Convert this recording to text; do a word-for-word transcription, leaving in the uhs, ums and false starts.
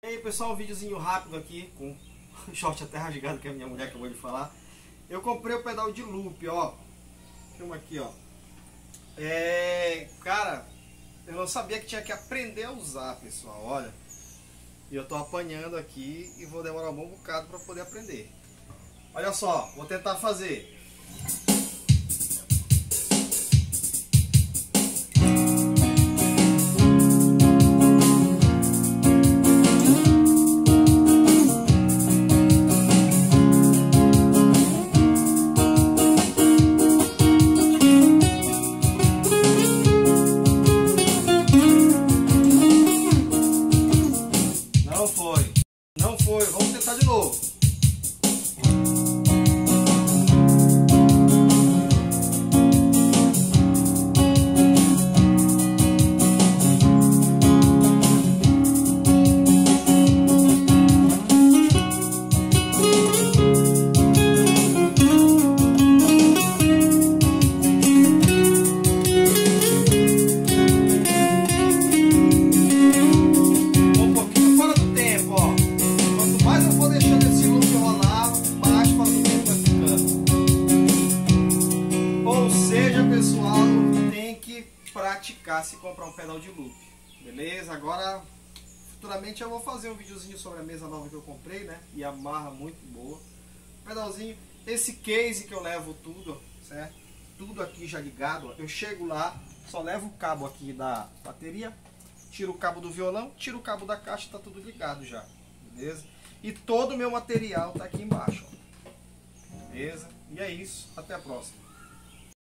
E aí pessoal, um videozinho rápido aqui com o short até rasgado que a minha mulher acabou de falar. Eu comprei o pedal de loop, ó. Filma aqui, ó. É, cara, eu não sabia que tinha que aprender a usar, pessoal, olha. E eu tô apanhando aqui e vou demorar um bom bocado para poder aprender. Olha só, vou tentar fazer. Não foi, não foi, vamos tentar de novo. Pessoal, tem que praticar se comprar um pedal de loop, beleza? Agora, futuramente eu vou fazer um videozinho sobre a mesa nova que eu comprei, né? E amarra muito boa. Pedalzinho, esse case que eu levo tudo, certo? Tudo aqui já ligado, ó. Eu chego lá, só levo o cabo aqui da bateria, tiro o cabo do violão, tiro o cabo da caixa, tá tudo ligado já, beleza? E todo o meu material tá aqui embaixo, ó. Beleza? E é isso, até a próxima.